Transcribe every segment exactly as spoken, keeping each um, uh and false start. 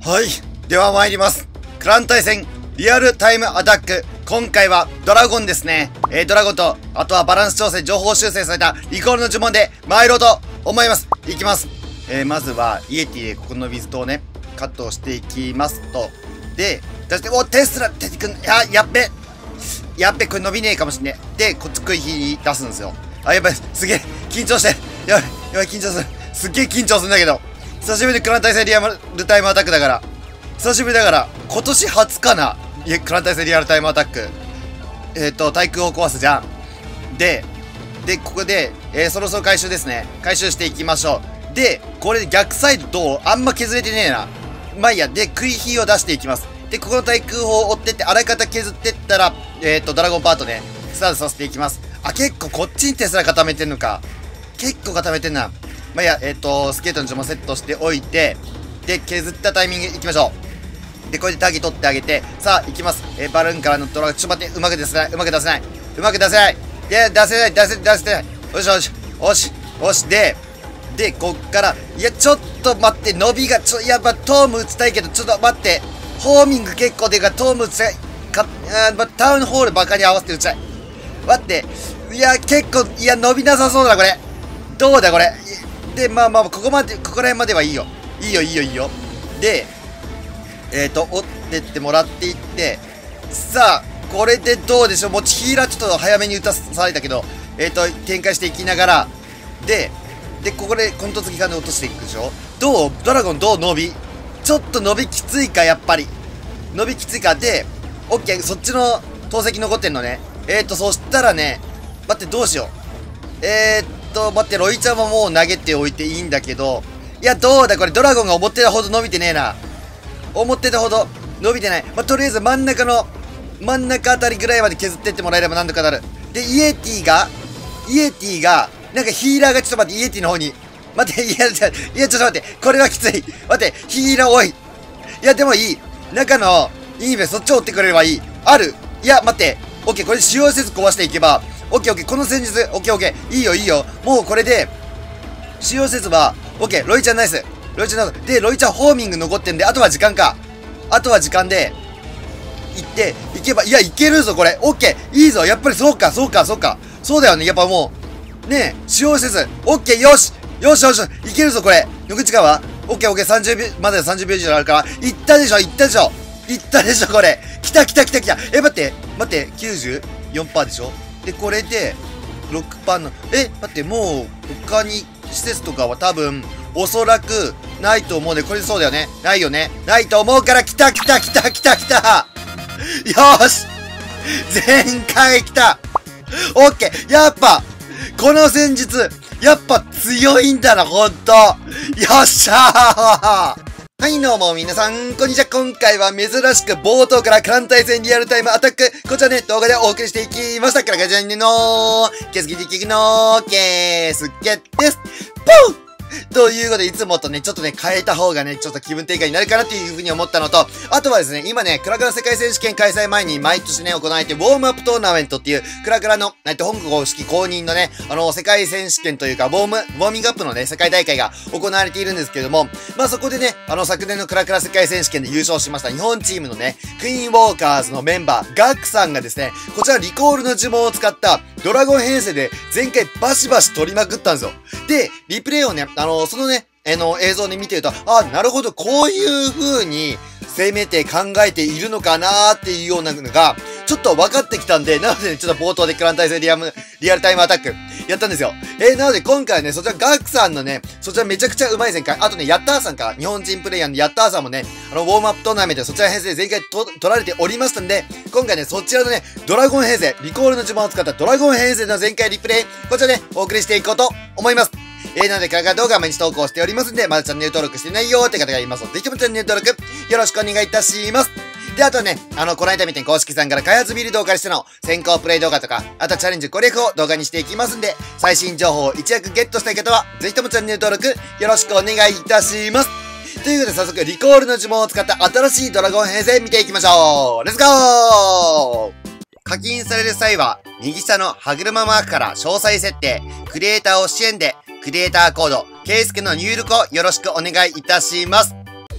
はい。では参ります。クラン対戦、リアルタイムアタック。今回はドラゴンですね。えー、ドラゴンと、あとはバランス調整、情報修正されたリコールの呪文で参ろうと思います。いきます。えー、まずは、イエティでここのウィズトをね、カットしていきますと。で、そして、お、テスラ出てくん、や、やっべ。やっべ、これ伸びねえかもしんねえ。で、こっち食い火出すんですよ。あ、やばい、すげえ、緊張して。やばい、やばい、緊張する。すっげえ緊張するんだけど。久しぶりにクラン対戦リアルタイムアタックだから。久しぶりだから、今年初かな。いや、クラン対戦リアルタイムアタック。えっ、ー、と、対空を壊すじゃん。で、で、ここで、えー、そろそろ回収ですね。回収していきましょう。で、これで逆サイドどうあんま削れてねえな。まあいいや。で、食い火を出していきます。で、ここの対空砲を追ってって、あらかた削ってったら、えっ、ー、と、ドラゴンパートね、スタートさせていきます。あ、結構こっちにテスラ固めてんのか。結構固めてんな。まあいいや、えっ、ー、と、スケートの呪文セットしておいて、で、削ったタイミングいきましょう。で、これでタギ取ってあげて、さあ、行きます。えー、バルーンからのドラゴン、ちょっと待って、うまく出せない、うまく出せない。うまく出せない。で、出せない、出せ、出せない。よしよし、よし、よし、で、で、こっから、いや、ちょっと待って、伸びが、ちょ、やっぱ、トーム打ちたいけど、ちょっと待って、ホーミング結構でかい、トーム打ちたい、か、あー、ま、タウンホールばかり合わせて打ちたい。待って、いや、結構、いや、伸びなさそうだ、これ。どうだ、これ。で、まあまあ、ここまで、ここら辺まではいいよ。いいよ、いいよ、いいよ。で、えっ、ー、と、折ってってもらっていって、さあ、これでどうでしょう。もうヒーラーちょっと早めに打たされたけど、えっ、ー、と、展開していきながら、で、で、ここでコント付き金落としていくでしょ。どうドラゴンどう伸びちょっと伸びきついか、やっぱり。伸びきついか。で、オッケー、そっちの投石残ってんのね。えっ、ー、と、そしたらね、待って、どうしよう。えー、っと、待って、ロイちゃんはもう投げておいていいんだけど、いや、どうだこれ、ドラゴンが思ってたほど伸びてねえな。思ってたほど伸びてない。まあ、とりあえず真ん中の、真ん中あたりぐらいまで削ってってもらえればなんとかなる。で、イエティが、イエティが、なんかヒーラーがちょっと待って、イエティの方に。待って、いや、いや、ちょっと待って、これはきつい。待って、ヒーラー多い。いや、でもいい。中の、いいべ、そっちを追ってくれればいい。ある。いや、待って。オッケー、これ使用せず壊していけば、オッケーオッケー、この戦術、オッケーオッケー、いいよいいよ。もうこれで、使用せずは、オッケー、ロイちゃんナイス。ロイちゃんナイス。で、ロイちゃんホーミング残ってんで、あとは時間か。あとは時間で、行って、行けば、いや、いけるぞ、これ。オッケー、いいぞ。やっぱりそうか、そうか、そうか。そうだよね、やっぱもう。ねえ、使用せず。オッケー、よしよしよしいけるぞ、これ。野口川オッケーオッケー、さんじゅうびょう、まださんじゅうびょう以上あるから。いったでしょ、いったでしょ。いったでしょ、これ。来た来た来た来た。え、待って、待って、きゅうじゅうよんパーセント でしょ。で、これで、ろくパーセント の、え、待って、もう、他に、施設とかは多分、おそらく、ないと思うね。これそうだよね。ないよね。ないと思うから、来た来た来た来た来たよーし全開来たオッケーやっぱこの戦術やっぱ強いんだな、ほんとよっしゃーはい、どうも皆さん、こんにちは。今回は珍しく冒頭からクラン対戦リアルタイムアタック。こちらね、動画でお送りしていきました。からガチャンネのー、ケースギティキキのー、ケースケです。ポンということで、いつもとね、ちょっとね、変えた方がね、ちょっと気分転換になるかなっていうふうに思ったのと、あとはですね、今ね、クラクラ世界選手権開催前に毎年ね、行われて、ウォームアップトーナメントっていう、クラクラの、えっと、本公式公認のね、あの、世界選手権というか、ウォーム、ウォーミングアップのね、世界大会が行われているんですけども、まあそこでね、あの、昨年のクラクラ世界選手権で優勝しました日本チームのね、クイーンウォーカーズのメンバー、ガクさんがですね、こちらリコールの呪文を使った、ドラゴン編成で前回バシバシ取りまくったんですよ。で、リプレイをね、あの、そのね、あの、映像で見てると、あ、なるほど、こういう風に攻めて考えているのかなーっていうようなのが、ちょっと分かってきたんで、なのでね、ちょっと冒頭でクラン対戦リアム、リアルタイムアタックやったんですよ。えー、なので今回はね、そちらガクさんのね、そちらめちゃくちゃ上手い前回、あとね、ヤッターさんか、日本人プレイヤーのヤッターさんもね、あの、ウォームアップトーナメントでそちら編成で前回と取られておりましたんで、今回ね、そちらのね、ドラゴン編成、リコールの呪文を使ったドラゴン編成の前回リプレイ、こちらね、お送りしていこうと思います。えー、なので、クラクラ動画毎日投稿しておりますんで、まだチャンネル登録してないよーって方がいますので、ぜひともチャンネル登録、よろしくお願いいたします。で、あとね、あの、この間みたいに公式さんから開発ビルドを借りしての先行プレイ動画とか、あとチャレンジ攻略を動画にしていきますんで、最新情報を一躍ゲットしたい方は、ぜひともチャンネル登録、よろしくお願いいたします。ということで、早速、リコールの呪文を使った新しいドラゴン編成見ていきましょう。レッツゴー課金される際は、右下の歯車マークから詳細設定、クリエイターを支援で、クリエイターコード、ケイスケの入力をよろしくお願いいたします。はい。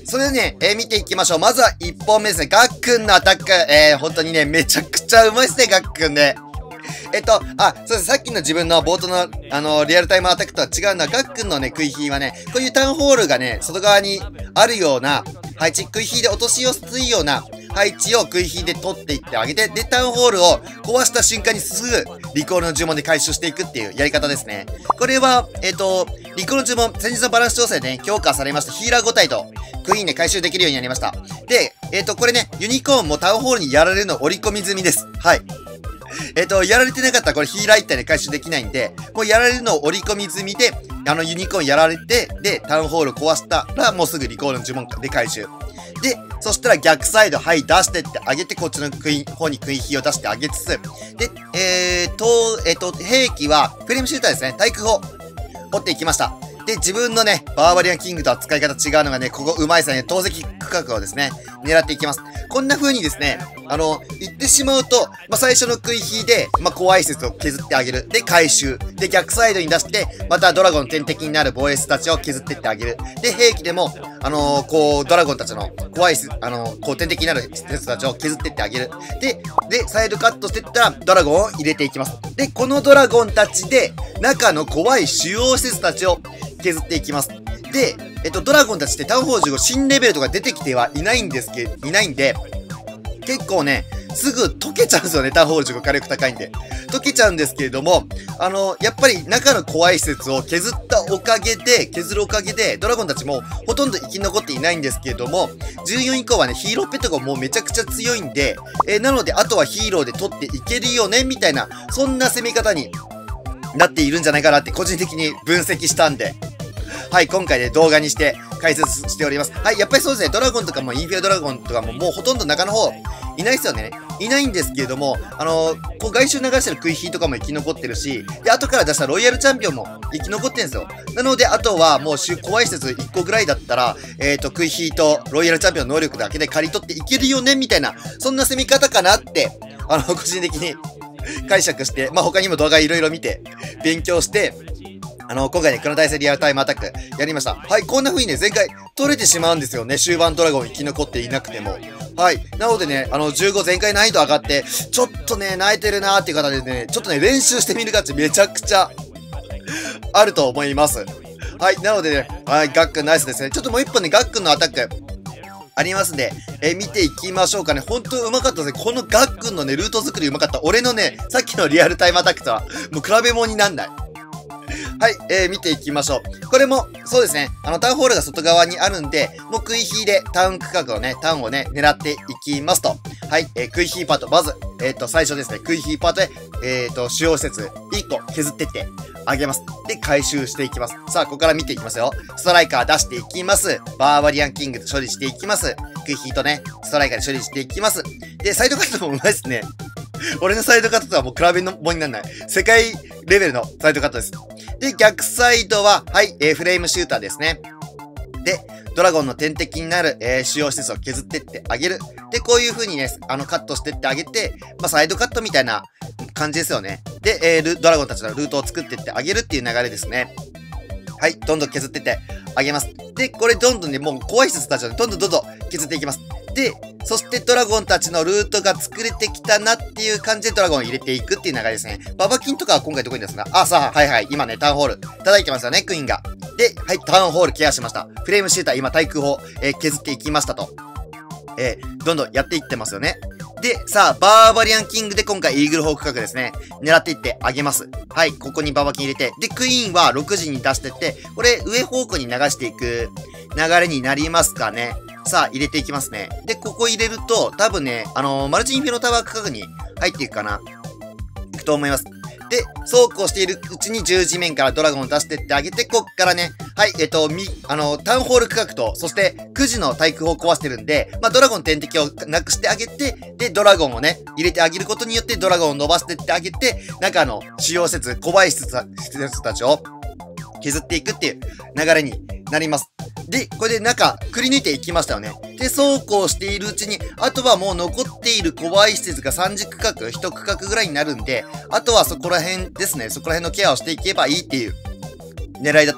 それでね、えー、見ていきましょう。まずはいっぽんめですね。ガックンのアタック。えー、本当にね、めちゃくちゃうまいですね、ガックンね。えっと、あ、そうです。さっきの自分の冒頭の、あの、リアルタイムアタックとは違うのは、ガックンのね、食い火はね、こういうタウンホールがね、外側にあるような配置、食い火で落としやすいような配置を食い火で取っていってあげて、で、タウンホールを壊した瞬間にすぐ、リコールの呪文で回収していくっていうやり方ですね。これは、えっと、リコールの呪文、先日のバランス調整でね、強化されました。ヒーラーご体と、クイーンで回収できるようになりました。で、えっと、これね、ユニコーンもタウンホールにやられるの折り込み済みです。はい。えっと、やられてなかったらこれヒーラー一体で回収できないんで、もうやられるのを折り込み済みで、あのユニコーンやられて、で、タウンホール壊したら、もうすぐリコールの呪文で回収。で、そしたら逆サイド、はい、出してってあげて、こっちのクイ方に食い火を出してあげつつ、で、えーと、えっと、兵器は、フレームシューターですね、対空砲、掘っていきました。で、自分のね、バーバリアンキングとは使い方違うのがね、ここうまいさね、投石区画をですね、狙っていきます。こんな風にですね、あの、言ってしまうと、まあ、最初の食い火で、まあ、怖い施設を削ってあげる。で、回収。で、逆サイドに出して、またドラゴンの天敵になる防衛室たちを削ってってあげる。で、兵器でも、あのー、こう、ドラゴンたちの怖い、あのー、こう、天敵になる施設たちを削ってってあげる。で、で、サイドカットしてったら、ドラゴンを入れていきます。で、このドラゴンたちで、中の怖い主要施設たちを削っていきます。で、えっと、ドラゴンたちってタウンホールじゅうご新レベルとか出てきてはいないんですけど、いないんで、結構ね、すぐ溶けちゃうんですよね、タウンホールじゅうご火力高いんで。溶けちゃうんですけれども、あの、やっぱり中の怖い施設を削ったおかげで、削るおかげで、ドラゴンたちもほとんど生き残っていないんですけれども、じゅうよん以降はね、ヒーローペットがもうめちゃくちゃ強いんで、えー、なので、あとはヒーローで取っていけるよね、みたいな、そんな攻め方になっているんじゃないかなって個人的に分析したんで、はい、今回で動画にして解説しております。はい、やっぱりそうですね、ドラゴンとかもインフェアドラゴンとかももうほとんど中の方いないですよね。いないんですけれども、あのー、こう外周流してる食い火とかも生き残ってるし、で、後から出したロイヤルチャンピオンも生き残ってるんですよ。なので、あとはもう怖い施設いっこぐらいだったら、えっと、食い火とロイヤルチャンピオンの能力だけで刈り取っていけるよね、みたいな、そんな攻め方かなって、あの、個人的に解釈して、まあ、他にも動画いろいろ見て、勉強して、あの、今回ね、クロノ大戦リアルタイムアタックやりました。はい、こんな風にね、前回取れてしまうんですよね。終盤ドラゴン生き残っていなくても。はい。なのでね、あの、じゅうご前回難易度上がって、ちょっとね、泣いてるなーっていう方でね、ちょっとね、練習してみる価値めちゃくちゃあると思います。はい。なのでね、はい、ガックンナイスですね。ちょっともう一本ね、ガックンのアタック、ありますんで、えー、見ていきましょうかね。ほんとうまかったですね。このガックンのね、ルート作りうまかった。俺のね、さっきのリアルタイムアタックとは、もう比べ物になんない。はい、えー、見ていきましょう。これも、そうですね。あの、タウンホールが外側にあるんで、もう食い火でタウン区画をね、タウンをね、狙っていきますと。はい、えー、食い火パート。まず、えっと、最初ですね。食い火パートで、えっと、主要施設いっこ削ってってあげます。で、回収していきます。さあ、ここから見ていきますよ。ストライカー出していきます。バーバリアンキングと処理していきます。食い火とね、ストライカーで処理していきます。で、サイドカットもうまいですね。俺のサイドカットとはもう比べのもにならない。世界レベルのサイドカットです。で、逆サイドは、はい、えー、フレームシューターですね。で、ドラゴンの天敵になる、えー、主要施設を削ってってあげる。で、こういう風にね、あの、カットしてってあげて、まあ、サイドカットみたいな感じですよね。で、えー、ドラゴンたちのルートを作ってってあげるっていう流れですね。はい、どんどん削ってってあげます。で、これどんどんね、もう怖い施設たちをどんどんどんどん削っていきます。で、そしてドラゴンたちのルートが作れてきたなっていう感じでドラゴンを入れていくっていう流れですね。ババキンとかは今回どこにですか？あ、さあ、はいはい、今ね、タウンホール叩いてますよね、クイーンが。で、はい、タウンホールケアしました。フレームシューター、今、対空砲、えー、削っていきましたと。えー、どんどんやっていってますよね。で、さあ、バーバリアンキングで今回イーグルホーク角ですね。狙っていってあげます。はい、ここにババキン入れて。で、クイーンはろくじに出してって、これ上方向に流していく流れになりますかね。さあ、入れていきますね。で、ここ入れると、多分ね、あのー、マルチインフェノタワー区画に入っていくかな。いくと思います。で、そうこうしているうちに十字面からドラゴンを出してってあげて、こっからね、はい、えっと、み、あの、タウンホール区画と、そしてくじの対空砲を壊してるんで、まあ、ドラゴン天敵をなくしてあげて、で、ドラゴンをね、入れてあげることによって、ドラゴンを伸ばしてってあげて、中の主要施設、怖い施設たちを削っていくっていう流れになります。で、これで中、くり抜いていきましたよね。で、そうこうしているうちに、あとはもう残っている怖い施設がさんじ区画、いち区画ぐらいになるんで、あとはそこら辺ですね、そこら辺のケアをしていけばいいっていう狙いだと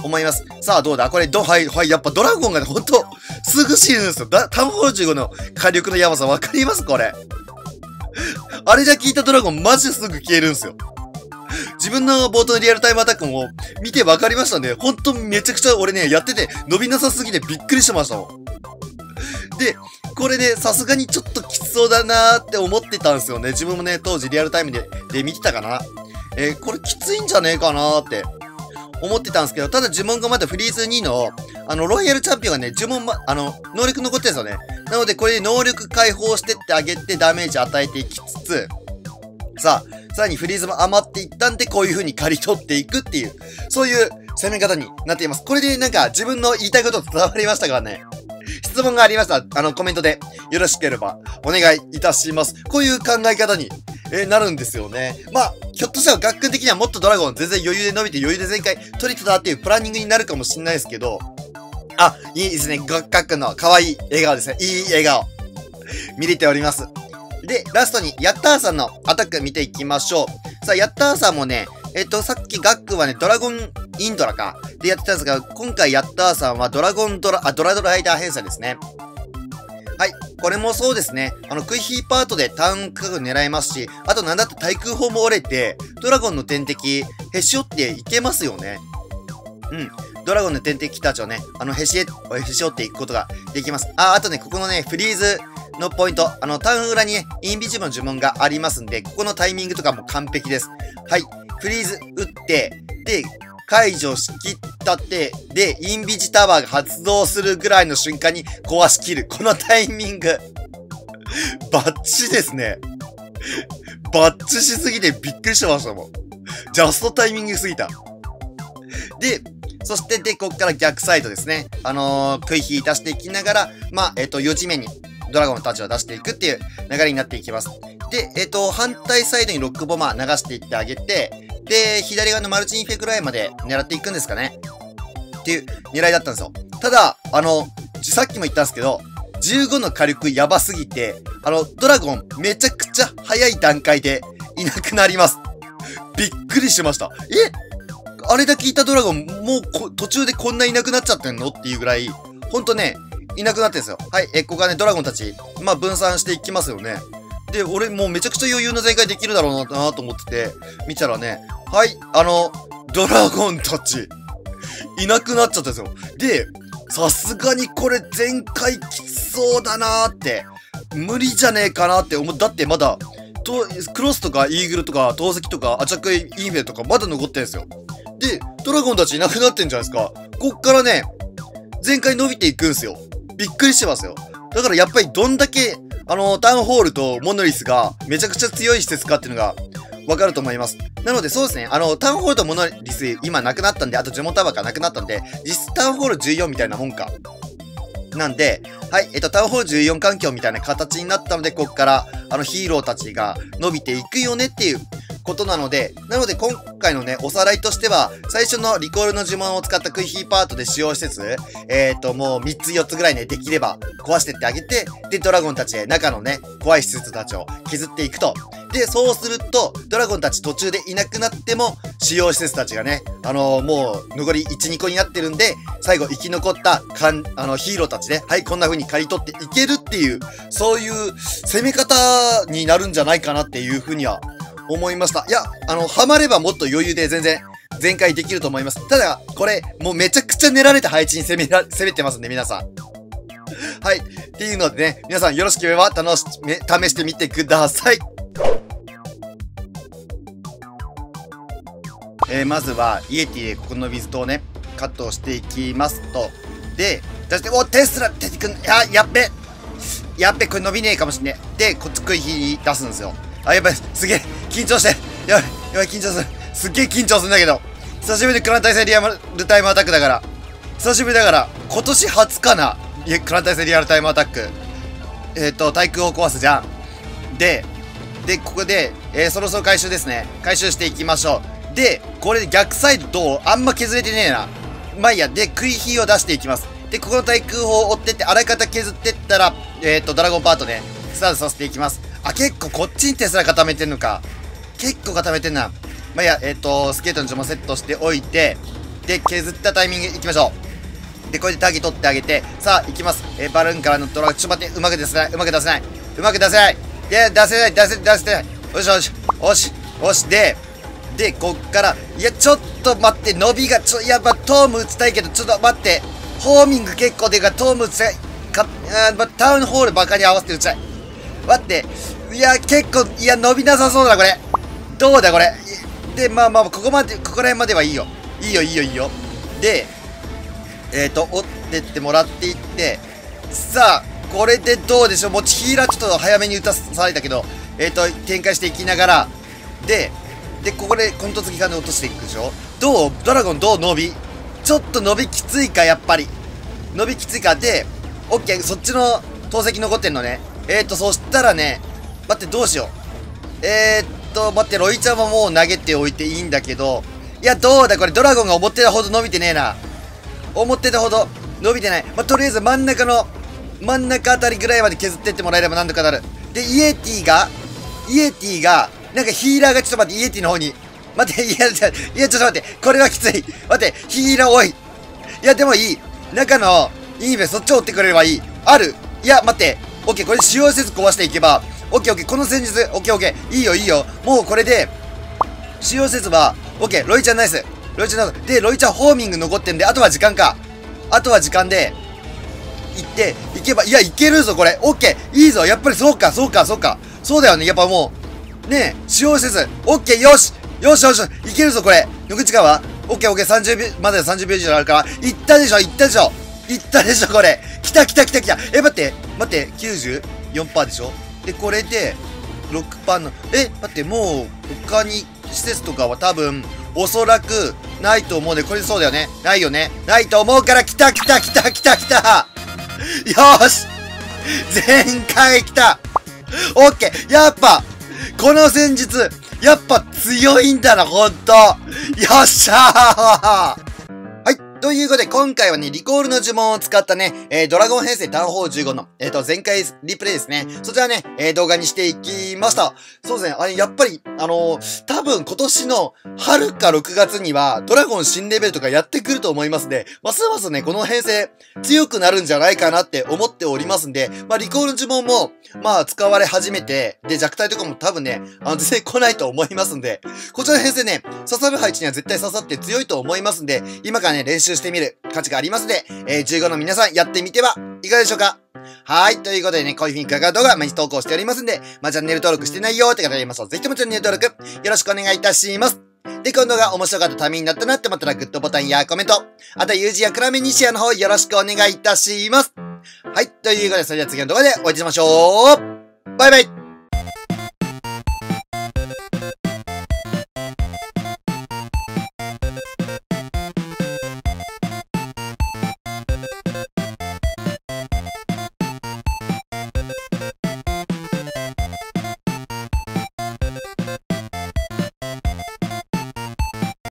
思います。さあ、どうだこれ、ど、はい、はい、やっぱドラゴンがね、ほんと、すぐ死ぬんですよ。だ、タウンホールじゅうごの火力のやばさわかりますこれ。あれだけ聞いたドラゴン、マジですぐ消えるんですよ。自分の冒頭のリアルタイムアタックも見てわかりましたね。ほんとめちゃくちゃ俺ね、やってて伸びなさすぎてびっくりしましたもん。で、これね、さすがにちょっときつそうだなーって思ってたんですよね。自分もね、当時リアルタイムで、で見てたかな。えー、これきついんじゃねえかなーって思ってたんですけど、ただ呪文がまだフリーズにの、あの、ロイヤルチャンピオンがね、呪文ま、あの、能力残ってるんですよね。なので、これで能力解放してってあげてダメージ与えていきつつ、さあ、さらにフリーズも余っていったんで、こういう風に刈り取っていくっていう、そういう攻め方になっています。これでなんか自分の言いたいこと伝わりましたからね。質問がありましたら、あの、コメントでよろしければお願いいたします。こういう考え方に、えー、なるんですよね。まあ、ひょっとしたら学訓的にはもっとドラゴン全然余裕で伸びて余裕で全開取れてたっていうプランニングになるかもしれないですけど、あ、いいですね。ガックンの可愛い笑顔ですね。いい笑顔。見れております。で、ラストに、ヤッターさんのアタック見ていきましょう。さあ、ヤッターさんもね、えっと、さっきガックンはね、ドラゴンインドラか。でやってたんですが、今回ヤッターさんはドラゴンドラ、あ、ドラドラライダー編成ですね。はい。これもそうですね。あの、クイヒーパートでターン価格狙えますし、あとなんだって対空砲も折れて、ドラゴンの天敵、へし折っていけますよね。うん。ドラゴンの天敵たちをね、あの、へし、へし折っていくことができます。あ、あとね、ここのね、フリーズのポイント、あの、ターン裏にね、インビジブルの呪文がありますんで、ここのタイミングとかも完璧です。はい。フリーズ打って、で、解除しきったって、で、インビジタワーが発動するぐらいの瞬間に壊しきる。このタイミング。バッチですね。バッチしすぎてびっくりしましたもん。ジャストタイミングすぎた。で、そして、で、こっから逆サイドですね。あのー、クイヒー出していきながら、まあ、えっと、よじめにドラゴンたちを出していくっていう流れになっていきます。で、えっと、反対サイドにロックボマー流していってあげて、で、左側のマルチインフェぐらいまで狙っていくんですかね。っていう狙いだったんですよ。ただ、あの、さっきも言ったんですけど、じゅうごの火力やばすぎて、あの、ドラゴンめちゃくちゃ早い段階でいなくなります。びっくりしました。えあれだけいたドラゴン、もうこ途中でこんないなくなっちゃってんのっていうぐらい、ほんとね、いなくなってんですよ。はい、え、ここがね、ドラゴンたち、まあ、分散していきますよね。で、俺もうめちゃくちゃ余裕の全開できるだろうなと思ってて、見たらね、はい、あの、ドラゴンたち、いなくなっちゃったんですよ。で、さすがにこれ全開きつそうだなーって、無理じゃねえかなって思う。だってまだ、とクロスとかイーグルとか投石とかアチャックインフェとかまだ残ってんですよ。で、ドラゴンたちいなくなってんじゃないですか。こっからね、全開伸びていくんすよ。びっくりしてますよ。だからやっぱりどんだけ、あの、タウンホールとモノリスがめちゃくちゃ強い施設かっていうのがわかると思います。なのでそうですね、あの、タウンホールとモノリス今なくなったんで、あとジョモタワーがなくなったんで、実質タウンホールじゅうよんみたいなもんか。なんで、はい、えっと、タウンホールじゅうよん環境みたいな形になったので、こっから、あの、ヒーローたちが伸びていくよねっていうことなので、なので今回のね、おさらいとしては、最初のリコールの呪文を使ったクイヒーパートで使用しつつ、えっと、もうみっつよっつぐらいね、できれば壊してってあげて、で、ドラゴンたちで中のね、怖い施設たちを削っていくと。で、そうすると、ドラゴンたち途中でいなくなっても、主要施設たちがね、あのー、もう、残りいち、にこになってるんで、最後生き残った、かん、あの、ヒーローたちね、はい、こんな風に刈り取っていけるっていう、そういう攻め方になるんじゃないかなっていう風には思いました。いや、あの、ハマればもっと余裕で全然、全開できると思います。ただ、これ、もうめちゃくちゃ練られた配置に攻めら、攻めてますんで、皆さん。はい。っていうのでね、皆さんよろしければ楽しめ、試してみてください。えー、まずは、イエティでここの水戸をね、カットをしていきますと。で、そして、お、テスラ出てくん、や、やっべやっべ、これ伸びねえかもしんねえ。で、こっち食い火出すんですよ。あ、やばい、すげえ、緊張して。やばい、やばい、緊張する。すっげえ緊張するんだけど。久しぶりにクラン対戦リアルタイムアタックだから。久しぶりだから、今年初かな。いや、クラン対戦リアルタイムアタック。えっと、対空を壊すじゃん。で、で、ここで、えー、そろそろ回収ですね。回収していきましょう。で、これで逆サイドどうあんま削れてねえな。まあいいや、で、クイヒーを出していきます。で、ここの対空砲を追ってって、あらかた削ってったら、えっと、ドラゴンパートね、スタートさせていきます。あ、結構こっちにテスラ固めてんのか。結構固めてんな。まあいいや、えっと、スケートの呪文セットしておいて、 で、削ったタイミング行きましょう。で、これでタギ取ってあげて、さあ、行きます。えー、バルーンからのドラゴン、ちょっと待って、うまく出せない、うまく出せない、うまく出せない。で、出せない、出せ、出せない。よしよし、よし、よし、で、で、こっから、いや、ちょっと待って、伸びが、ちょ、やっぱ、トーム打ちたいけど、ちょっと待って、ホーミング結構でかい、トーム打ちたい、か、あー、ま、タウンホールばかり合わせて打ちたい。待って、いや、結構、いや、伸びなさそうだ、これ。どうだ、これ。で、まあまあ、ここまで、ここら辺まではいいよ。いいよ、いいよ、いいよ。で、えっと、折ってってもらっていって、さあ、これでどうでしょう。もうヒーラーちょっと早めに打たされたけど、えっと、展開していきながら、で、で、ここでコント付き金落としていくでしょ。どうドラゴンどう伸びちょっと伸びきついか、やっぱり。伸びきついか。で、オッケー、そっちの投石残ってんのね。えっと、そしたらね、待って、どうしよう。えー、っと、待って、ロイちゃんはもう投げておいていいんだけど、いや、どうだこれ、ドラゴンが思ってたほど伸びてねえな。思ってたほど伸びてない。まあ、とりあえず真ん中の、真ん中あたりぐらいまで削ってってもらえればなんとかなる。で、イエティが、イエティが、なんかヒーラーがちょっと待って、イエティの方に。待って、いや、いや、ちょっと待って、これはきつい。待って、ヒーラー多い。いや、でもいい。中の、いいべ、そっちを追ってくれればいい。ある。いや、待って。オッケー、これ使用施設壊していけば、オッケーオッケー、この戦術、オッケーオッケー、いいよいいよ。もうこれで、使用施設は、オッケー、ロイちゃんナイス。ロイちゃんナイス。で、ロイちゃんホーミング残ってんで、あとは時間か。あとは時間で、行って、行けば、いや、いけるぞ、これ。オッケー、いいぞ。やっぱりそうか、そうか、そうか。そうだよね、やっぱもう。ねえ、使用施設。オッケー、よしよしよしいけるぞ、これ。野口川オッケーオッケー、さんじゅうびょう、まださんじゅうびょう以上あるから。いったでしょ、いったでしょ。いったでしょ、これ。来た来た来た来た。え、待って、待って、きゅうじゅうよんパーセント でしょ。で、これで、ろくパーセント の、え、待って、もう、他に、施設とかは多分、おそらく、ないと思うね。これそうだよね。ないよね。ないと思うから、来た来た来た来た来たよーし全開来たオッケーやっぱこの戦術やっぱ強いんだな、ほんとよっしゃーはい。ということで、今回はね、リコールの呪文を使ったね、えー、ドラゴン編成単砲じゅうごの、えっ、ー、と、前回リプレイですね。そちらね、えー、動画にしていきました。そうですね、あれ、やっぱり、あのー、多分今年の春かろくがつには、ドラゴン新レベルとかやってくると思いますんで、ますますね、この編成、強くなるんじゃないかなって思っておりますんで、まあ、リコールの呪文も、まあ、使われ始めて、で、弱体とかも多分ね、あの、全然来ないと思いますんで、こちらの編成ね、刺さる配置には絶対刺さって強いと思いますんで、今からね、練習してみる価値がありますので、えー、じゅうごの皆さんやってみてはいかがでしょうか。はい。ということでね、こういう風にかかる動画毎日投稿しておりますんで、まあ、チャンネル登録してないよって方がいますと、ぜひともチャンネル登録よろしくお願いいたします。で、この動画面白かったためになったなって思ったらグッドボタンやコメント、あと友人やクラメにシェアの方よろしくお願いいたします。はい。ということで、それでは次の動画でお会いしましょう。バイバイ。